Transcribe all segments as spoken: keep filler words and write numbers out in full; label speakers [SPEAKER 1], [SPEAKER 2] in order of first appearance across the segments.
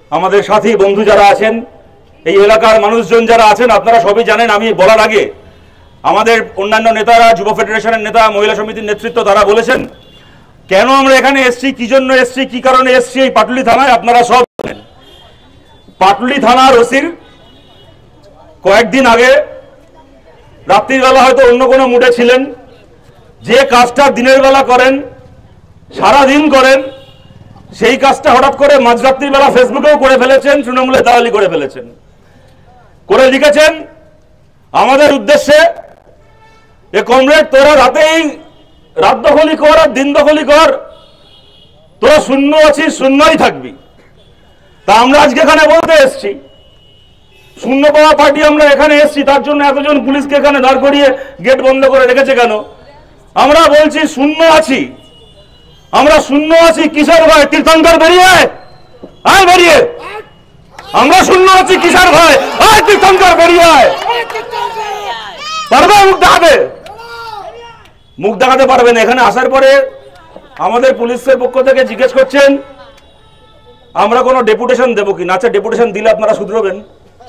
[SPEAKER 1] আমাদের সাথী বন্ধু যারা আছেন, এই এলাকার মানুষজন যারা আছেন, আপনারা সবই জানেন। আমি বলার আগে আমাদের অন্যান্য নেতারা, যুব ফেডারেশনের নেতা, মহিলা সমিতির নেতৃত্ব, তারা বলেছেন কেন আমরা এখানে এসছি, কি জন্য এসছি, কি কারণে এসছি এই পাটুলি থানায়, আপনারা সব জানেন। পাটুলি থানার ওসির কয়েকদিন আগে রাত্রির বেলা হয়তো অন্য কোনো মুডে ছিলেন, যে কাজটা দিনের বেলা করেন, সারাদিন করেন, সেই কাজটা হঠাৎ করে মাঝরাত্রির বেলা ফেসবুকেও করে ফেলেছেন, তৃণমূলে দালালি করে ফেলেছেন, করে লিখেছেন আমাদের উদ্দেশ্যে যে কমরেড, তোরা রাতেই রাত দখলি কর আর দিন দখলি কর, তোরা শূন্য আছিস, শূন্যই থাকবি। তা আমরা আজকে এখানে বলতে এসছি, শূন্য পাওয়া পার্টি আমরা এখানে এসছি, তার জন্য এতজন পুলিশকে এখানে দাঁড় করিয়ে গেট বন্ধ করে রেখেছে কেন? আমরা বলছি শূন্য আছি, আমরা শূন্য আছি কিসের ভয়? তীর্থঙ্কর বেরিয়ে আয়, বেরিয়ে। আমরা শূন্য আছি কিসের ভয়? আয় তীর্থঙ্কর বেরিয়ে আয়। পারবে মুখ দেখাতে? মুখ দেখাতে পারবে না। এখানে আসার পরে আমাদের পুলিশের পক্ষ থেকে জিজ্ঞেস করছেন আমরা কোনো ডেপুটেশন দেবো কি না। আচ্ছা, ডেপুটেশন দিলে আপনারা শুধরবেন?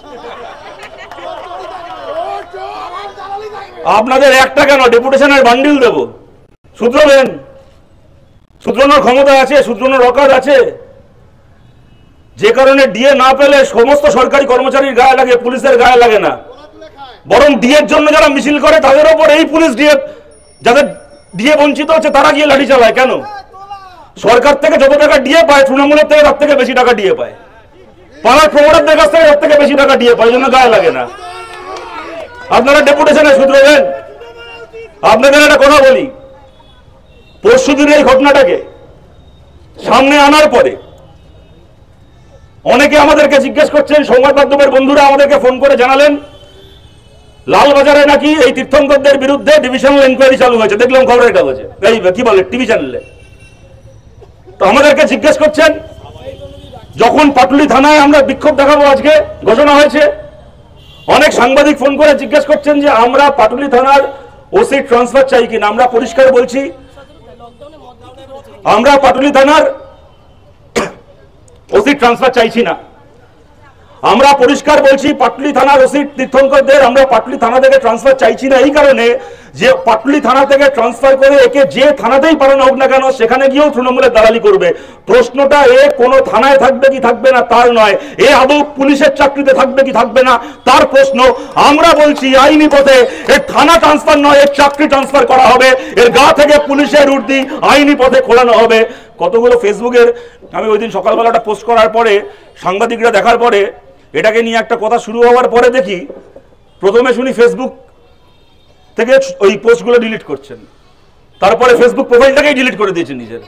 [SPEAKER 1] আপনাদের একটা কেন, ডেপুটেশনের বান্ডিল দেব, শুধরবেন? শুধরানোর ক্ষমতা আছে, শুধরানোর অকাজ আছে। যে কারণে ডিএ না পেলে সমস্ত সরকারি কর্মচারীর গায়ে লাগে, পুলিশের গায়ে লাগে না। বরং ডিএর জন্য যারা মিছিল করে তাদের ওপর এই পুলিশ ডিএ, যাদের ডিএ বঞ্চিত হচ্ছে তারা গিয়ে লাঠি চালায় কেন? সরকার থেকে যত টাকা ডিএ পায়, তৃণমূলের থেকে তার থেকে বেশি টাকা ডিএ পায়, পাড়ার প্রমোটারদের কাছ থেকে তার থেকে বেশি টাকা ডিএ পায়, জন্য গায়ে লাগে না। আপনারা ডেপুটেশনে শুধরাবেন? আপনাদের একটা কথা বলি, পরশুদিন এই ঘটনাটাকে সামনে আনার পরে অনেকে আমাদেরকে জিজ্ঞেস করছেন, সংবাদ মাধ্যমের বন্ধুরা আমাদেরকে ফোন করে জানালেন লালবাজারে নাকি এই তীর্থঙ্করদের বিরুদ্ধে ডিভিশনাল এনকোয়ারি চালু হয়েছে, দেখলাম খবরের কাগজে, এই কি বলে টিভি চ্যানেলে। তো আমাদেরকে জিজ্ঞেস করছেন, যখন পাটুলি থানায় আমরা বিক্ষোভ দেখাবো আজকে ঘোষণা হয়েছে, অনেক সাংবাদিক ফোন করে জিজ্ঞেস করছেন যে আমরা পাটুলি থানার ওসি ট্রান্সফার চাই কিনা। আমরা পরিষ্কার বলছি, আমরা পাটুলি থানার ওসি ট্রান্সফার চাইছি না। আমরা পরিষ্কার বলছি, পাটুলি থানার ওসি তীর্থঙ্করদের আমরা পাটুলি থানা থেকে ট্রান্সফার চাইছি না এই কারণে যে পাটুলি থানা থেকে ট্রান্সফার করে একে যে থানাতেই পাঠানো হোক না কেন সেখানে গিয়েও তৃণমূলের দালালি করবে। প্রশ্নটা এ কোনো থানায় থাকবে কি থাকবে না তার নয়, এ আদৌ পুলিশের চাকরিতে থাকবে কি থাকবে না তার প্রশ্ন। আমরা বলছি আইনি পথে এর থানা ট্রান্সফার নয়, এর চাকরি ট্রান্সফার করা হবে, এর গা থেকে পুলিশের উর্দি আইনি পথে খোলানো হবে। কতগুলো ফেসবুকের, আমি ওই দিন সকালবেলাটা পোস্ট করার পরে সাংবাদিকরা দেখার পরে এটাকে নিয়ে একটা কথা শুরু হওয়ার পরে দেখি প্রথমে শুনি ফেসবুক থেকে ওই পোস্টগুলো ডিলিট করছেন, তারপরে ফেসবুক প্রোফাইলটাকেই ডিলিট করে দিয়েছেন নিজের।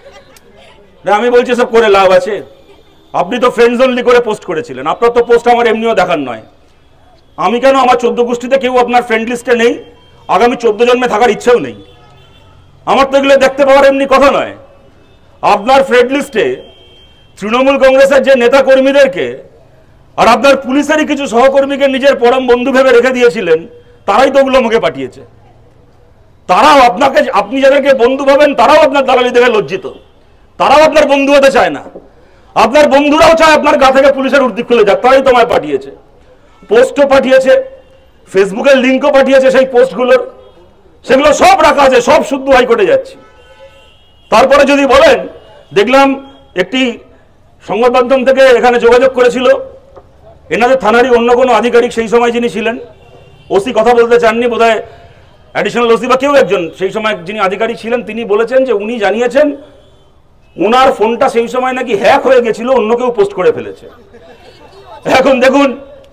[SPEAKER 1] আমি বলছি সব করে লাভ আছে? আপনি তো ফ্রেন্ডস অনলি করে পোস্ট করেছিলেন, আপনার তো পোস্ট আমার এমনিও দেখার নয়। আমি কেন, আমার চোদ্দ গোষ্ঠীতে কেউ আপনার ফ্রেন্ড লিস্টে নেই, আগামী চোদ্দ জন্মে থাকার ইচ্ছেও নেই। আমার তো এগুলো দেখতে পাওয়ার এমনি কথা নয়। আপনার ফ্রেন্ড লিস্টে তৃণমূল কংগ্রেসের যে নেতা কর্মীদেরকে আর আপনার পুলিশেরই কিছু সহকর্মীকে নিজের পরম বন্ধু ভেবে রেখে দিয়েছিলেন, তারাই তো ওগুলো মুখে পাঠিয়েছে। তারাও আপনাকে, আপনি যাদেরকে বন্ধু ভাবেন তারাও আপনার দালালি দেখে লজ্জিত, তারাও আপনার বন্ধু হতে চায় না। আপনার বন্ধুরাও চায় আপনার গা থেকে পুলিশের উর্দি খুলে যাক, তারাই তোমায় পাঠিয়েছে। পোস্টও পাঠিয়েছে, ফেসবুকের লিঙ্কও পাঠিয়েছে সেই পোস্টগুলোর, সেগুলো সব রাখা আছে, সব শুদ্ধ হাইকোর্টে যাচ্ছে। তারপরে যদি বলেন, দেখলাম একটি সংবাদ মাধ্যম থেকে এখানে যোগাযোগ করেছিল, এনাদের থানারই অন্য কোনো আধিকারিক সেই সময় যিনি ছিলেন, ওসি কথা বলতে চাননি বোধহয়, অ্যাডিশনাল ওসি বা কেউ একজন সেই সময় যিনি আধিকারিক ছিলেন, তিনি বলেছেন যে উনি জানিয়েছেন ওনার ফোনটা সেই সময় নাকি হ্যাক হয়ে গেছিল, অন্য কেউ পোস্ট করে ফেলেছে। এখন দেখুন,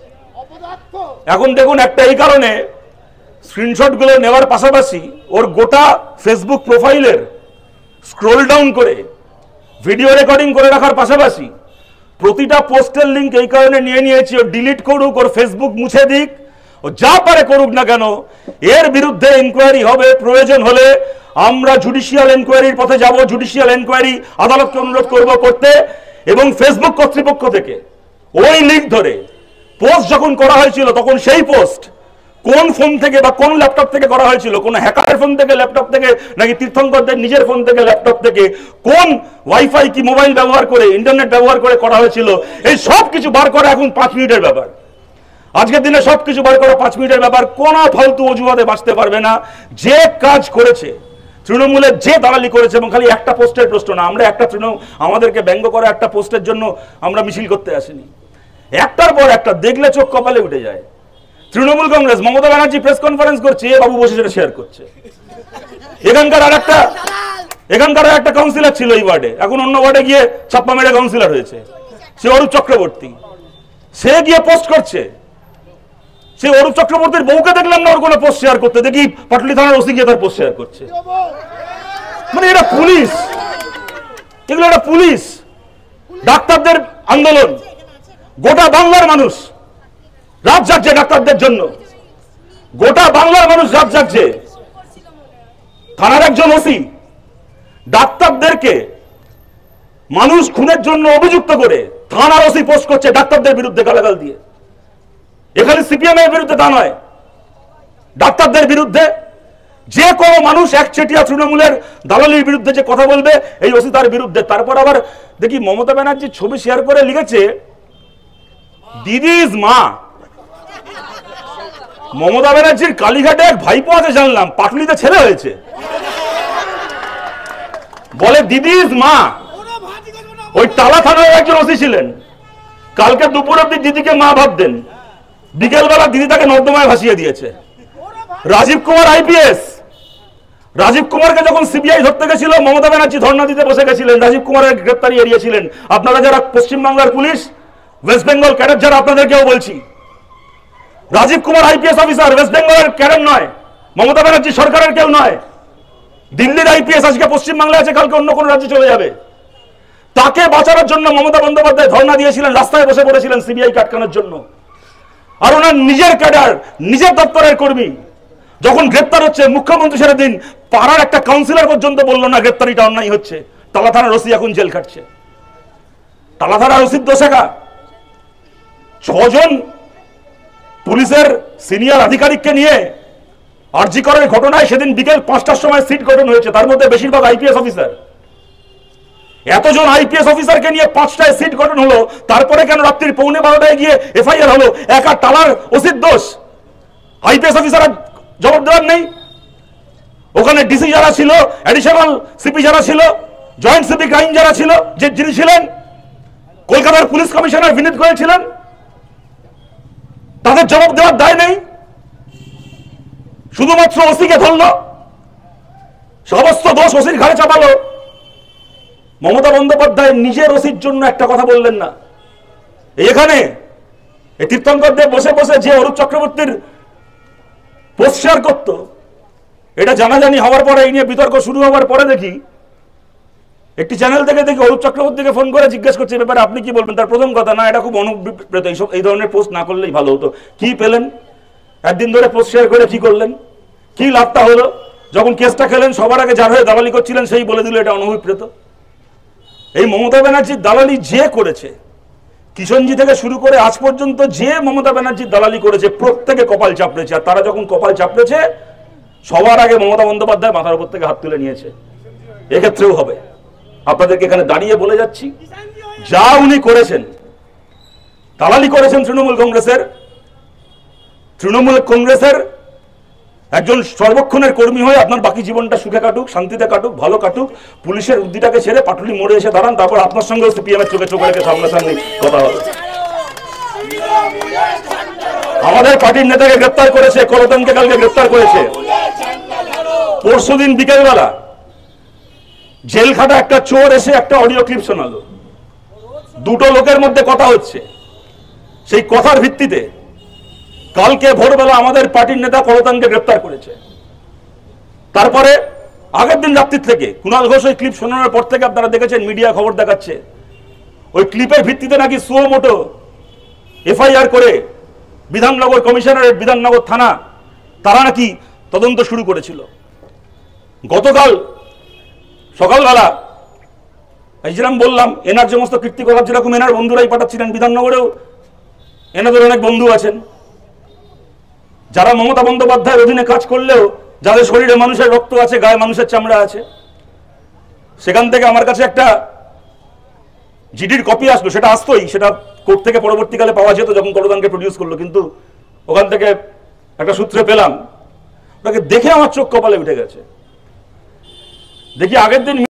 [SPEAKER 1] এখন দেখুন একটা এই কারণে স্ক্রিনশটগুলো নেওয়ার পাশাপাশি ওর গোটা ফেসবুক প্রোফাইলের স্ক্রোল ডাউন করে ভিডিও রেকর্ডিং করে রাখার পাশাপাশি প্রতিটা পোস্টের লিঙ্ক এই কারণে নিয়ে নিয়েছি, ও ডিলিট করুক, ওর ফেসবুক মুছে দিক, ও যা পারে করুক না কেন, এর বিরুদ্ধে ইনকোয়ারি হবে। প্রয়োজন হলে আমরা জুডিশিয়াল এনকোয়ারির পথে যাব, জুডিশিয়াল এনকোয়ারি আদালতকে অনুরোধ করব করতে। এবং ফেসবুক কর্তৃপক্ষ থেকে ওই লিঙ্ক ধরে পোস্ট যখন করা হয়েছিল তখন সেই পোস্ট কোন ফোন থেকে বা কোন ল্যাপটপ থেকে করা হয়েছিল, কোন হ্যাকারের ফোন থেকে, ল্যাপটপ থেকে, নাকি তীর্থঙ্করদের নিজের ফোন থেকে, ল্যাপটপ থেকে, কোন ওয়াইফাই কি মোবাইল ব্যবহার করে, ইন্টারনেট ব্যবহার করে করা হয়েছিল, এই সব কিছু বার করা এখন পাঁচ মিনিটের ব্যাপার। আজকের দিনে সবকিছু বার করা পাঁচ মিনিটের ব্যাপার। কোন ফালতু অজুহাতে বাঁচতে পারবে না। যে কাজ করেছে তৃণমূলের, যে দালালি করেছে, এবং খালি একটা পোস্টের প্রশ্ন না, আমরা একটা তৃণমূল আমাদেরকে ব্যঙ্গ করা একটা পোস্টের জন্য আমরা মিছিল করতে আসিনি। একটার পর একটা দেখলে চোখ কপালে উঠে যায়। তৃণমূল কংগ্রেস, মমতা ব্যানার্জি প্রেস কনফারেন্স করছে, এ বাবু বসে সেটা শেয়ার করছে। এখানকার আর একটা এখানকার আর একটা কাউন্সিলর ছিল এই ওয়ার্ডে, এখন অন্য ওয়ার্ডে গিয়ে ছাপ্পা মেরে কাউন্সিলর হয়েছে, সে অরূপ চক্রবর্তী, সে গিয়ে পোস্ট করছে। সে অরূপ চক্রবর্তীর বউকে দেখলাম না ওর কোনো পোস্ট শেয়ার করতে, দেখি পাটলি থানার ওসি গিয়ে তার পোস্ট শেয়ার করছে। মানে এটা পুলিশ, এগুলো একটা পুলিশ। ডাক্তারদের আন্দোলন, গোটা বাংলার মানুষ রাত জাগছে ডাক্তারদের জন্য, গোটা বাংলার মানুষ রাত জাগছে। থানার একজন ওসি ডাক্তারদেরকে মানুষ খুনের জন্য অভিযুক্ত করে থানার ওসি পোস্ট করছে ডাক্তারদের বিরুদ্ধে গালাগাল দিয়ে। এখানে সিপিএম এর বিরুদ্ধে তা নয়, ডাক্তারদের বিরুদ্ধে যে কোনো মানুষ একচেটিয়া তৃণমূলের দালালির বিরুদ্ধে যে কথা বলবে, এই ওসি তার বিরুদ্ধে। তারপর আবার দেখি মমতা ব্যানার্জির ছবি শেয়ার করে লিখেছে দিদি ইজ মা। মমতা ব্যানার্জির কালীঘাটে এক ভাইপো আছে জানলাম, পাটুলিতে ছেলে হয়েছে, বলে দিদি ইজ মা। ওই টালা থানার একজন ওসি ছিলেন, কালকে দুপুর অব্দি দিদিকে মা ভাবতেন, বিকেলবেলা দিদি তাকে নর্দমায় ভাসিয়ে দিয়েছে। রাজীব কুমার আইপিএস, রাজীব কুমারকে যখন সিবিআই ধরতে গেছিল, মমতা ব্যানার্জি ধর্ণা দিতে বসে গেছিলেন, রাজীব কুমারের গ্রেপ্তারি এড়িয়েছিলেন। আপনারা যারা পশ্চিমবাংলার পুলিশ, ওয়েস্ট বেঙ্গল ক্যাডার যারা, আপনাদেরকেও বলছি, Rajeev Kumar IPS officer west বেঙ্গলের ক্যাডার নয়, মমতা ব্যানার্জি সরকারের কেউ নয়। দিল্লির আইপিএস আজকে পশ্চিমবাংলায় আছে, কালকে অন্য কোনো রাজ্যে চলে যাবে। তাকে বাঁচানোর জন্য মমতা বন্দ্যোপাধ্যায় ধর্ণা দিয়েছিলেন, রাস্তায় বসে পড়েছিলেন সিবিআই আটকানোর জন্য। আর ওনার নিজের ক্যাডার, নিজের দপ্তরের কর্মী যখন গ্রেপ্তার হচ্ছে, মুখ্যমন্ত্রী সেটা দিন পাড়ার একটা কাউন্সিলর পর্যন্ত বলল না গ্রেপ্তারিটা অন্যায় হচ্ছে। টালা থানার ওসি এখন জেল খাটছে। টালা থানার ওসির দোষেকা ছজন পুলিশের সিনিয়র আধিকারিককে নিয়ে আরজি করার ঘটনায় সেদিন বিকেল পাঁচটার সময় সিট গঠন হয়েছে, তার মধ্যে বেশিরভাগ আইপিএস অফিসার। এতজন আইপিএস অফিসারকে নিয়ে পাঁচটায় সিট গঠন হলো, তারপরে কেন রাত্রির পৌনে বারোটায় গিয়ে এফআইআর হলো? একা টালার ওসির দোষ? আইপিএস অফিসার জবাব দেওয়ার নেই? ওখানে ডিসি যারা ছিল, অ্যাডিশনাল সিপি যারা ছিল, জয়েন্ট সিপি ক্রাইম যারা ছিল, যে যিনি ছিলেন কলকাতার পুলিশ কমিশনার বিনীত গোয়েল ছিলেন, তাদের জবাব দেওয়ার দায় নেই? শুধুমাত্র ওসিকে ধরলো, সমস্ত দোষ ওসির ঘাড়ে চাপালো। মমতা বন্দ্যোপাধ্যায় নিজের ওসির জন্য একটা কথা বললেন না। এখানে তীর্থঙ্করদের বসে বসে যে অরূপ চক্রবর্তীর পোস্ট শেয়ার করত, এটা জানাজানি হওয়ার পরে, এই নিয়ে বিতর্ক শুরু হওয়ার পরে দেখি একটি চ্যানেল থেকে দেখি অরূপ চক্রবর্তীকে ফোন করে জিজ্ঞেস করছে ব্যাপারে আপনি কি বলবেন। তার প্রথম কথা, না এটা খুব অনুপ্রেত, এইসব এই ধরনের পোস্ট না করলেই ভালো হতো। কি পেলেন? একদিন ধরে পোস্ট শেয়ার করে কি করলেন? কি লাভটা হলো? যখন কেসটা খেলেন সবার আগে যার হয়ে দালালি করছিলেন সেই বলে দিল এটা অনভিপ্রেত। এই মমতা ব্যানার্জির দালালি যে করেছে, কিষণজি থেকে শুরু করে আজ পর্যন্ত যে মমতা ব্যানার্জির দালালি করেছে, প্রত্যেকে কপাল চাপড়েছে। আর তারা যখন কপাল চাপড়েছে, সবার আগে মমতা বন্দ্যোপাধ্যায় মাথার উপর থেকে হাত তুলে নিয়েছে। এক্ষেত্রেও হবে। আপনাদেরকে এখানে দাঁড়িয়ে বলে যাচ্ছি, যা উনি করেছেন, দালালি করেছেন তৃণমূল কংগ্রেসের, তৃণমূল কংগ্রেসের একজন সর্বক্ষণের কর্মী হয়ে আপনার বাকি জীবনটা সুখে কাটুক, শান্তিতে কাটুক, ভালো কাটুক। পুলিশের উদ্দিটাকে ছেড়ে পাটুলি মোড়ে এসে দাঁড়ান, তারপর আপনার সঙ্গে সিপিএম এর চোখে চোখে রেখে সামনাসামনি কথা হবে। আমাদের পার্টির নেতাকে গ্রেপ্তার করেছে, কলতনকে কালকে গ্রেপ্তার করেছে। পরশুদিন বিকেলবেলা জেল খাটা একটা চোর এসে একটা অডিও ক্লিপ শোনালো। দুটো লোকের মধ্যে কথা হচ্ছে, সেই কথার ভিত্তিতে কালকে ভোরবেলা আমাদের পার্টির নেতা কলতানকে গ্রেপ্তার করেছে। তারপরে আগের দিন রাত্রির থেকে কুণাল ঘোষ ওই ক্লিপ শোনানোর পর থেকে আপনারা দেখেছেন মিডিয়া খবর দেখাচ্ছে, ওই ক্লিপের ভিত্তিতে নাকি সুও মোটো এফআইআর করে বিধাননগর কমিশনারেট, বিধাননগর থানা, তারা নাকি তদন্ত শুরু করেছিল। গতকাল সকালবেলা এই যেরকম বললাম, এনার সমস্ত কীর্তিকলাপ যেরকম এনার বন্ধুরাই পাঠাচ্ছিলেন, বিধাননগরেও এনাদের অনেক বন্ধু আছেন, যারা মমতা বন্দ্যোপাধ্যায়ের অধীনে কাজ করলেও যাদের শরীরে মানুষের রক্ত আছে, গায়ে মানুষের চামড়া আছে, সেখান থেকে আমার কাছে একটা জিডির কপি আসলো, সেটা আসতোই, সেটা কোর্ট থেকে পরবর্তীকালে পাওয়া যেত যখন করদানকে প্রডিউস করলো, কিন্তু ওখান থেকে একটা সূত্রে পেলাম, ওটাকে দেখে আমার চোখ কপালে উঠে গেছে। দেখি আগের দিন